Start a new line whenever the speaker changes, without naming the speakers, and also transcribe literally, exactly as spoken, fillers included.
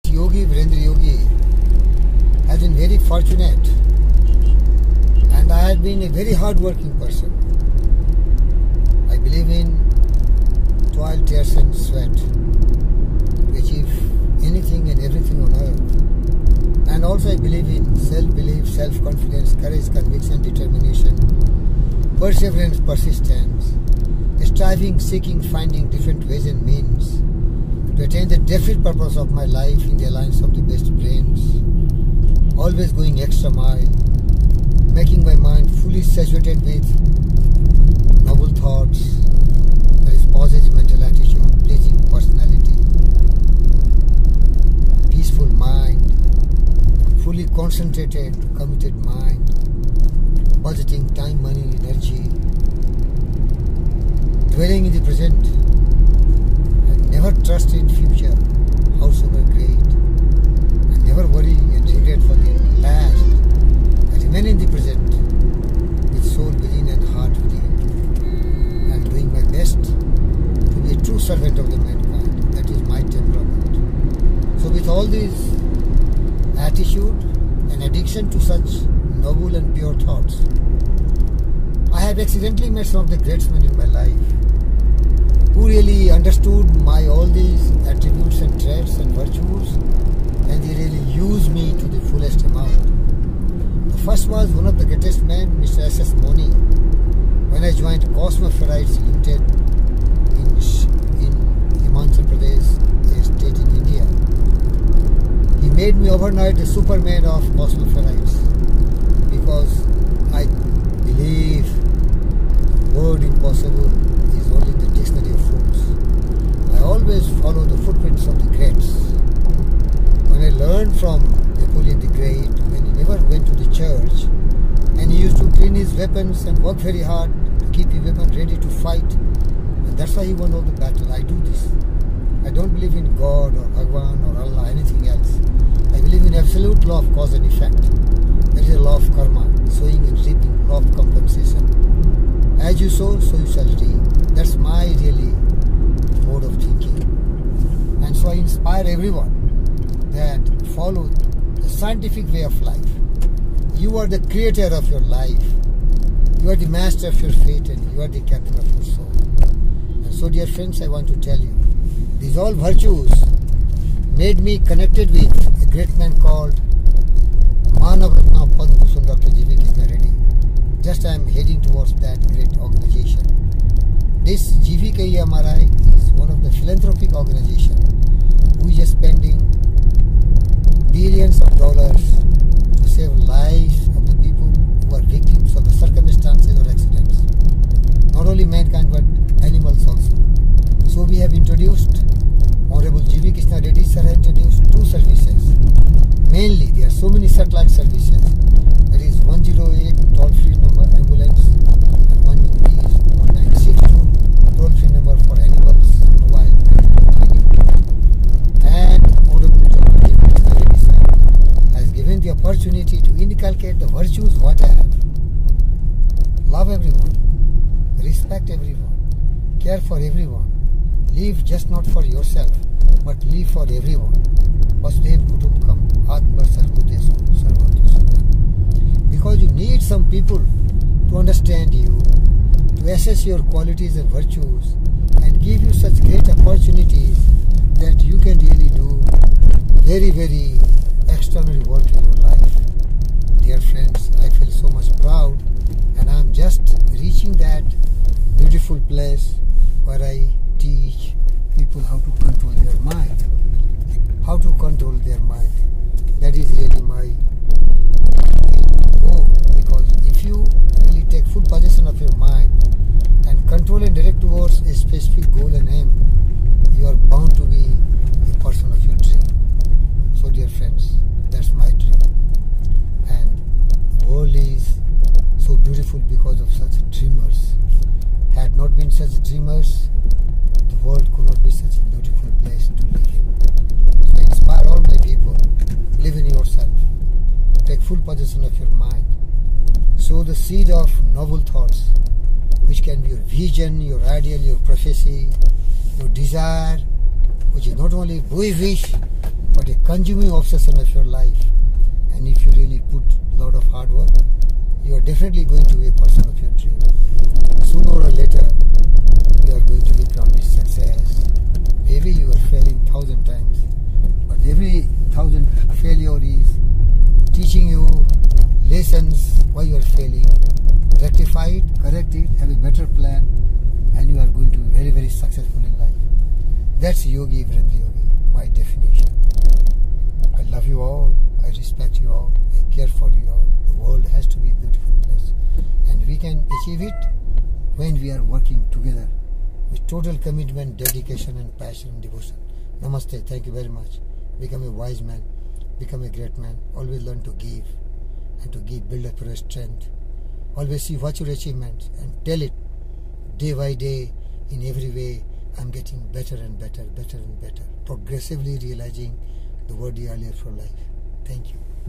yogi, Virendra Yogi, has been very fortunate, and I have been a very hard-working person. I believe in toil, tears and sweat to achieve anything and everything on earth. And also I believe in self-belief, self-confidence, courage, conviction, determination, perseverance, persistence, striving, seeking, finding different ways and means to attain the definite purpose of my life in the alliance of the best brains, always going extra mile, making my mind fully saturated with noble thoughts, that is positive mental attitude, pleasing personality, peaceful mind, fully concentrated, committed mind, budgeting time, money, energy, dwelling in the present, and never trust in future, howsoever great, and never worry and regret for the past, and remain in the present with soul within and heart within, and doing my best to be a true servant of the mankind. That is my temperament. So with all these attitude and addiction to such noble and pure thoughts, I have accidentally met some of the great men in my life who really understood my all these attributes and traits and virtues, and they really used me to the fullest amount. The first was one of the greatest men, Mister S S Moni, when I joined Cosmo Ferrites Limited in, in Himachal Pradesh, a state in India. He made me overnight the Superman of Cosmo Ferrites, because I believe the word impossible is only in the dictionary of fools. I always follow the footprints of the greats. When I learned from Napoleon the Great, when he never went to the church, and he used to clean his weapons and work very hard to keep his weapon ready to fight, and that's why he won all the battle. I do this. I don't believe in God or Bhagwan or Allah, anything else. I believe in absolute law of cause and effect. There is a law of karma, sowing and reaping, law of compensation. As you sow, so you shall reap. That's my really mode of thinking. And so I inspire everyone that follow the scientific way of life. You are the creator of your life. You are the master of your fate, and you are the captain of your soul. And so, dear friends, I want to tell you, these all virtues made me connected with a great man called Manavratna Padma Bhushan, Doctor G V Krishna Reddy. Just I am heading towards that great organization. This G V K E M R I is one of the philanthropic organizations who is spending billions of dollars to save lives of the people who are victims of the circumstances or accidents. Not only mankind but animals also. So we have introduced, Honorable G V Krishna Reddy sir has introduced two services. Mainly there are so many satellite services. There is one oh eight toll-free number ambulance, and one is one nine six two toll-free number for animals, mobile, and Honorable G V Krishna Reddy sir has given the opportunity to inculcate the virtues what I have. Love everyone, respect everyone, care for everyone. Live just not for yourself, but live for everyone. Vasudhaiva Kutumbakam, Atma Sarvabhuteshu Sarvabhuteshu. Because you need some people to understand you, to assess your qualities and virtues, and give you such great opportunities that you can really do very, very extraordinary work in your life. Dear friends, I feel so much proud, and I am just reaching that beautiful place where I teach people how to control their mind. How to control their mind. That is really my goal. Because if you really take full possession of your mind and control and direct towards a specific goal and aim, you are bound to be a person of your dream. So dear friends, that's my dream. And the world is so beautiful because of such dreamers. Had not been such dreamers, the world could not be such a beautiful place to live in. So I inspire all my people, live in yourself, take full possession of your mind, sow the seed of noble thoughts, which can be your vision, your ideal, your prophecy, your desire, which is not only we wish, but a consuming obsession of your life. And if you really put a lot of hard work, you are definitely going to be a person of your dream. Sooner or later, you are going to become this success. Maybe you are failing thousand times, but every thousand failure is teaching you lessons why you are failing. Rectify it, correct it, have a better plan, and you are going to be very, very successful in life. That's Yogi Virendra Yogi, my definition. I love you all, I respect you all, I care for you all. The world has to be a beautiful place. And we can achieve it when we are working together with total commitment, dedication and passion and devotion. Namaste, thank you very much. Become a wise man, become a great man. Always learn to give, and to give build up your strength. Always see what's your achievements and tell it day by day, in every way. I'm getting better and better, better and better, progressively realizing the word earlier for life. Thank you.